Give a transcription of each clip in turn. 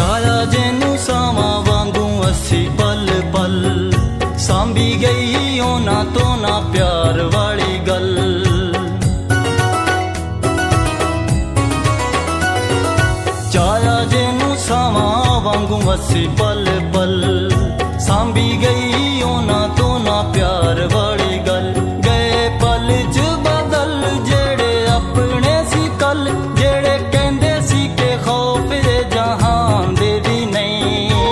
चाया जेनू सावा वांगू असी पल पल सांभी गई ओना तो ना प्यार वाली गल। चाया जेनू सावा वांगू असी पल पल सांभी गई ओना तो ना प्यार वाली गल। गए पल च बदल जेड़े अपने सी कल, जेड़े कहंदे सी के खौफ दे जहान दे भी नहीं।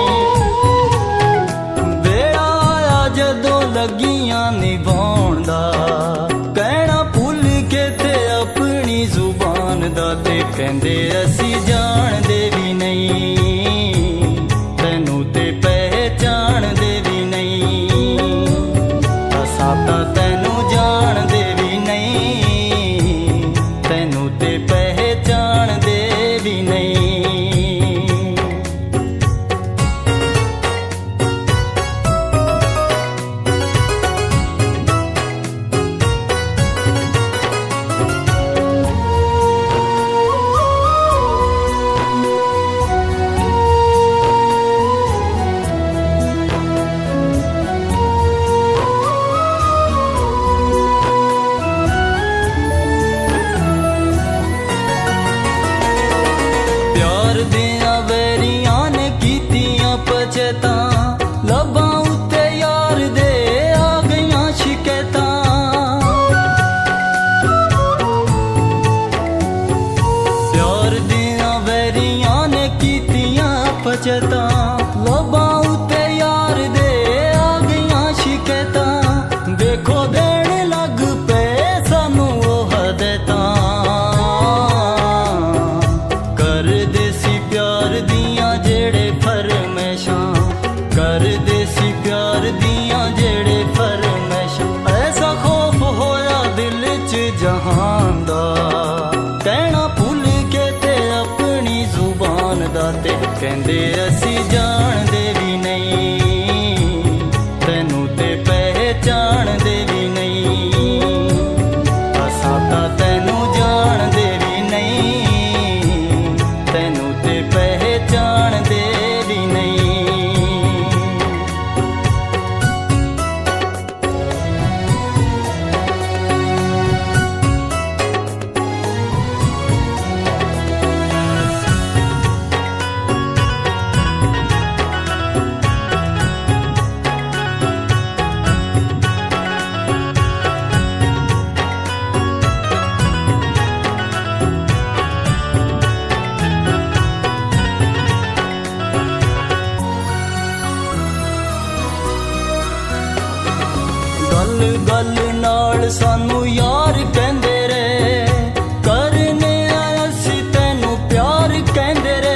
वेड़ा आया जदों लगियां निभाउण दा, कहना भुल के ते अपनी जुबान दा, ते कहंदे असी जाणदे भी नहीं, तैनू ते पहचान दे भी नहीं। असां तां तैनू जाणदे भी नहीं, तैनू ते पहचान दे भी नहीं। प्यार दियां वैरियां ने कीतियां पचैतां, लब्बां उत्ते यार दे आ गईयां शिकैतां। प्यार दियां वैरियां ने कीतियां पचैतां, लब्बां उत्ते यार दे आ गईयां शिकैतां। देखो देण लग पे सानू ओह हदैतां, कर देसी प्यार दियां जेड़े फरमैशां, कर देसी प्यार दियां जेड़े फरमैशां। ऐसा खौफ होया दिल च जहान दा, कहना भुल के ते अपनी जुबान दा, ते कहंदे असी जाणदे भी नहीं, तैनू ते पहचान दे भी नहीं। असां तां तैनू जाणदे भी नहीं, तैनू ते पहचान दे भी नहीं। गल गल नाल सानू यार कहंदे रे, करने असी तैनू प्यार कहंदे रे।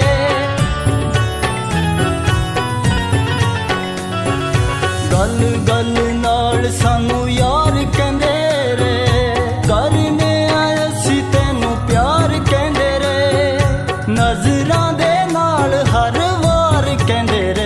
गल गल नाल सानू यार कहंदे रे, करने असी तैनू प्यार कहंदे रे। नजरां दे नाल हर वार कहंदे रे,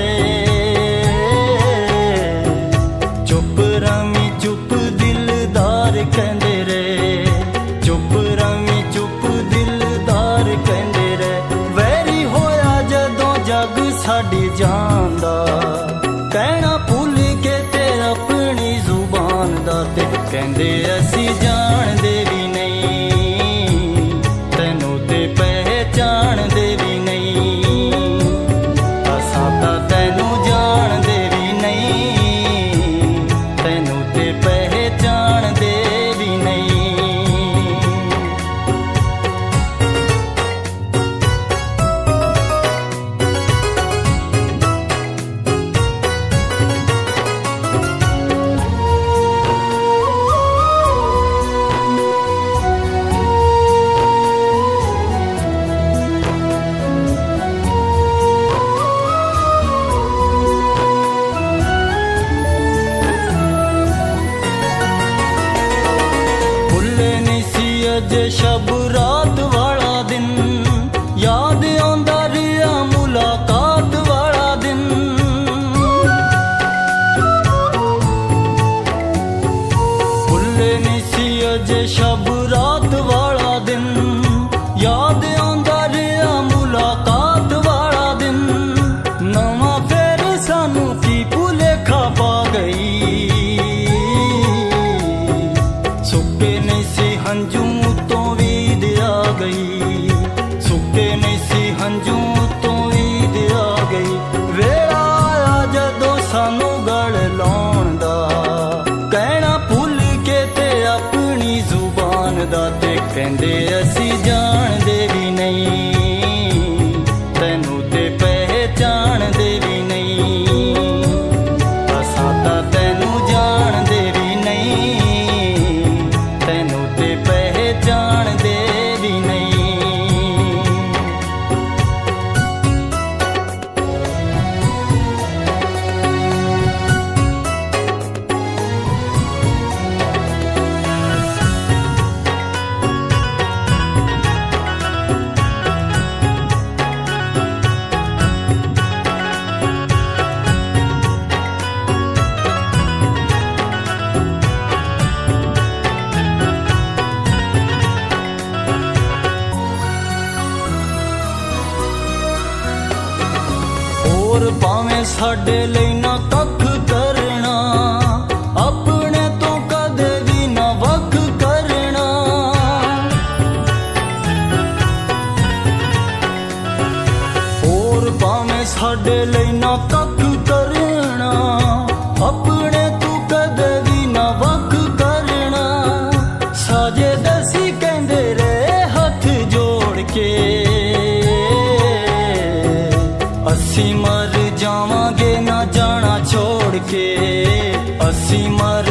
चुप रवी चुप दिलदार कहंदे रे, चुप रवी चुप दिलदार कहंदे रे। वैरी होया जदों जग साडी जान दा, कहना भुल के ते अपनी जुबान दा, ते कहंदे असी जाणदे भी नहीं, तैनू ते पहचान दे भी नहीं। असां तां तैनू जाणदे भी नहीं, तैनू ते पहचान दे भी नहीं। हंजू तो ईद आ गई। वेला आया जदों सानू गल लाउण दा, कहना भुल के ते अपनी जुबान दा, ते कहंदे असी जाणदे भी नहीं, तैनू ते पहचानदे भी नहीं, असां तां तैनू जाणदे भी नहीं, तैनू ते पहचानदे भी नहीं। और भावें साडे लई ना कख करना, अपने तो कदे भी ना वख करना। और भावें साडे लई ना कख करना, अपने तो कदे भी ना वख करना। साजे दसी कहंदे रहे हथ जोड़ के, असी मर जावांगे ना जाना छोड़ के, असी मर